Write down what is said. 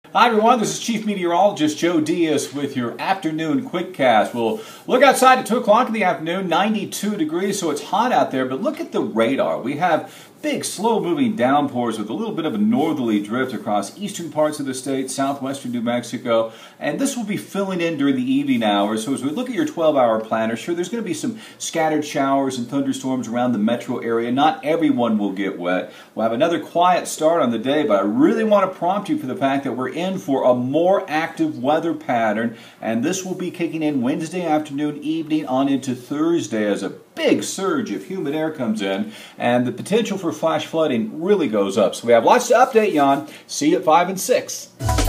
Hi everyone, this is Chief Meteorologist Joe Diaz with your afternoon Quickcast. We'll look outside at 2 o'clock in the afternoon, 92 degrees, so it's hot out there, but look at the radar. We have big, slow-moving downpours with a little bit of a northerly drift across eastern parts of the state, southwestern New Mexico, and this will be filling in during the evening hours. So as we look at your 12-hour planner, sure, there's going to be some scattered showers and thunderstorms around the metro area. Not everyone will get wet. We'll have another quiet start on the day, but I really want to prompt you for the fact that we're in for a more active weather pattern, and this will be kicking in Wednesday afternoon, evening, on into Thursday as a big surge of humid air comes in, and the potential for flash flooding really goes up. So we have lots to update you on. See you at 5 and 6.